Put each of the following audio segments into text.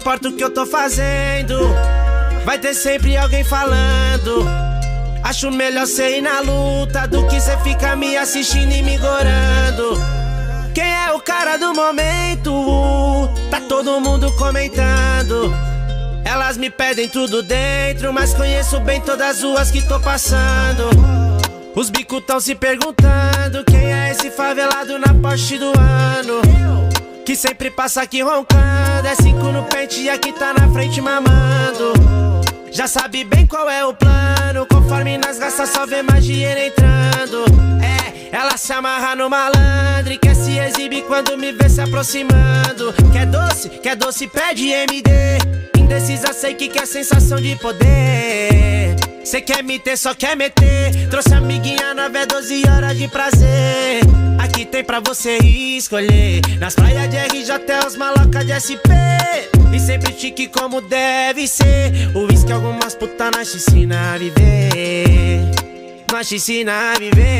importa o que eu tô fazendo, vai ter sempre alguém falando. Acho melhor cê ir na luta do que cê ficar me assistindo e me gorando. Quem é o cara do momento? Tá todo mundo comentando. Elas me pedem tudo dentro, mas conheço bem todas as ruas que tô passando. Os bicos tão se perguntando quem é esse favelado na Porsche do ano, que sempre passa aqui roncando. É 5 no pente e aqui tá na frente mamando. Já sabe bem qual é o plano, conforme nas gastas só vê mais dinheiro entrando. Ela se amarra no malandro e quer se exibir quando me vê se aproximando. Quer doce, pede MD. Indecisa, sei que quer sensação de poder. Cê quer me ter, só quer meter. Trouxe amiguinha nova, é 12 horas de prazer. Aqui tem pra você escolher. Nas praias de RJ até os malocas de SP. E sempre chique como deve ser. O uísque algumas putas na piscina a viver. Nós te ensina a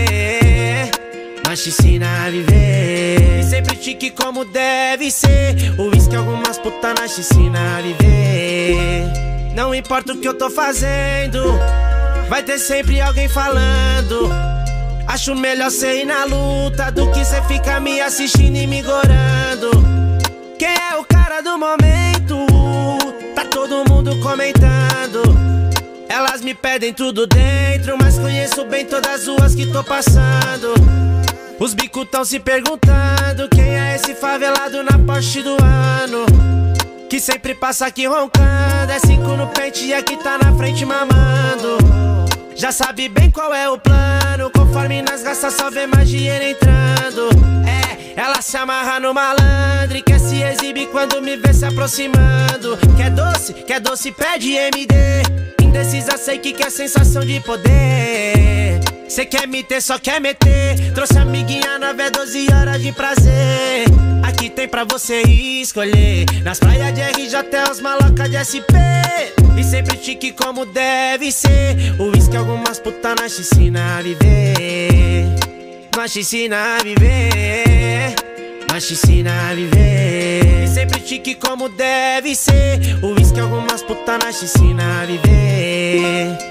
viver, nós te ensina a viver. E sempre chique como deve ser. O uísque algumas putas nós te ensina a viver. Não importa o que eu tô fazendo, vai ter sempre alguém falando. Acho melhor cê ir na luta do que cê ficar me assistindo e me gorando. Quem é o cara do momento? Tá todo mundo comentando. Elas me pedem tudo dentro, mas conheço bem todas as ruas que tô passando. Os bicos tão se perguntando quem é esse favelado na Porsche do ano, que sempre passa aqui roncando. É 5 no pente e aqui tá na frente mamando. Já sabe bem qual é o plano, conforme nas gastas só vê mais dinheiro entrando. Ela se amarra no malandro e quer se exibir quando me vê se aproximando. Quer doce, pede MD. Indecisa, sei que quer sensação de poder. Cê quer me ter, só quer meter. Trouxe amiguinha nova, é 12 horas de prazer. Aqui tem pra você escolher. Nas praias de RJ até os malocas de SP. E sempre chique como deve ser. O uísque algumas putas nós te ensina a viver. Nós te ensina a viver, nós te ensina a viver. E sempre chique como deve ser. O uísque algumas putas nós te ensina a viver.